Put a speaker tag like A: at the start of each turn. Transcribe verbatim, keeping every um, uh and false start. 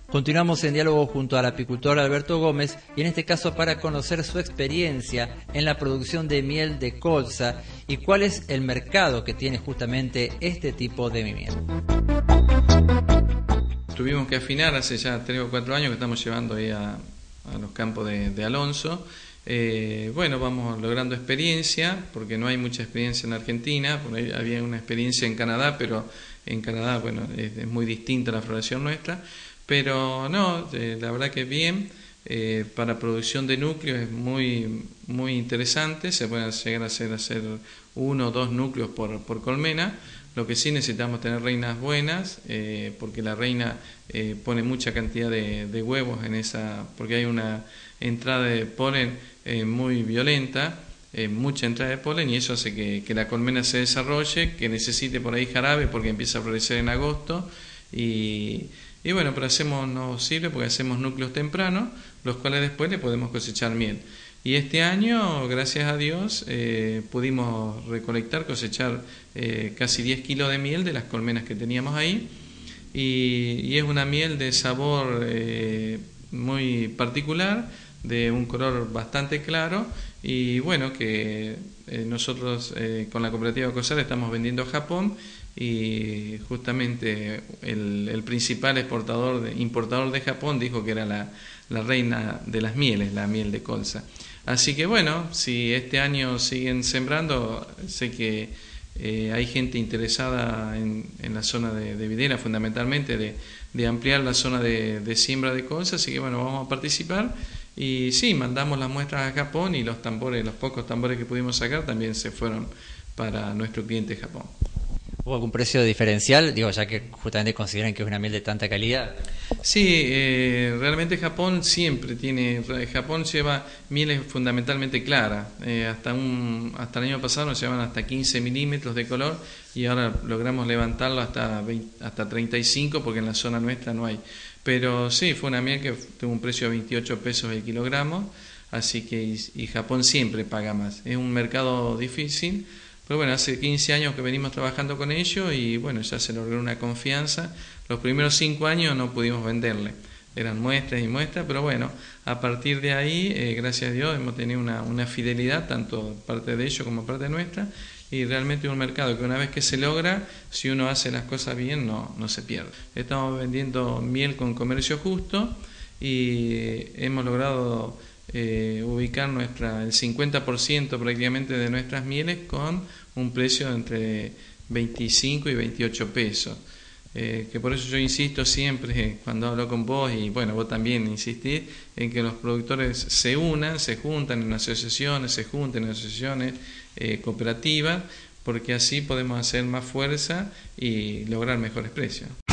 A: Continuamos en diálogo junto al apicultor Alberto Gómez y en este caso para conocer su experiencia en la producción de miel de colza y cuál es el mercado que tiene justamente este tipo de miel.
B: Tuvimos que afinar hace ya tres o cuatro años que estamos llevando ahí a, a los campos de, de Alonso. Eh, bueno, vamos logrando experiencia, porque no hay mucha experiencia en Argentina, porque había una experiencia en Canadá, pero en Canadá, bueno, es, es muy distinta la floración nuestra. Pero no, eh, la verdad que bien, eh, para producción de núcleos es muy muy interesante, se pueden llegar a hacer, hacer uno o dos núcleos por, por colmena. Lo que sí necesitamos tener reinas buenas, eh, porque la reina eh, pone mucha cantidad de, de huevos en esa, porque hay una entrada de polen eh, muy violenta, eh, mucha entrada de polen, y eso hace que, que la colmena se desarrolle, que necesite por ahí jarabe porque empieza a florecer en agosto. Y, y bueno, pero hacemos, nos sirve porque hacemos núcleos tempranos, los cuales después le podemos cosechar miel. Y este año, gracias a Dios, eh, pudimos recolectar, cosechar eh, casi diez kilos de miel de las colmenas que teníamos ahí. Y, y es una miel de sabor eh, muy particular, de un color bastante claro. Y bueno, que eh, nosotros eh, con la cooperativa COSAR estamos vendiendo a Japón. Y justamente el, el principal exportador de, importador de Japón dijo que era la, la reina de las mieles, la miel de colza. Así que bueno, si este año siguen sembrando, sé que eh, hay gente interesada en, en la zona de, de Videna, fundamentalmente de, de ampliar la zona de, de siembra de colza, así que bueno, vamos a participar. Y sí, mandamos las muestras a Japón y los tambores, los pocos tambores que pudimos sacar también se fueron para nuestro cliente Japón.
A: ¿Hubo algún precio diferencial? Digo, ya que justamente consideran que es una miel de tanta calidad.
B: Sí, eh, realmente Japón siempre tiene, Japón lleva mieles fundamentalmente claras, eh, hasta un hasta el año pasado nos llevaban hasta quince milímetros de color y ahora logramos levantarlo hasta veinte, hasta treinta y cinco porque en la zona nuestra no hay. Pero sí, fue una miel que tuvo un precio de veintiocho pesos el kilogramo, así que y, y Japón siempre paga más. Es un mercado difícil. Pero bueno, hace quince años que venimos trabajando con ellos y bueno, ya se logró una confianza. Los primeros cinco años no pudimos venderle, eran muestras y muestras, pero bueno, a partir de ahí, eh, gracias a Dios, hemos tenido una, una fidelidad, tanto parte de ellos como parte nuestra, y realmente un mercado que una vez que se logra, si uno hace las cosas bien, no, no se pierde. Estamos vendiendo miel con comercio justo y hemos logrado Eh, ubicar nuestra, el cincuenta por ciento prácticamente de nuestras mieles con un precio entre veinticinco y veintiocho pesos. Eh, que por eso yo insisto siempre cuando hablo con vos, y bueno, vos también insistís, en que los productores se unan, se juntan en asociaciones, se junten en asociaciones eh, cooperativas, porque así podemos hacer más fuerza y lograr mejores precios.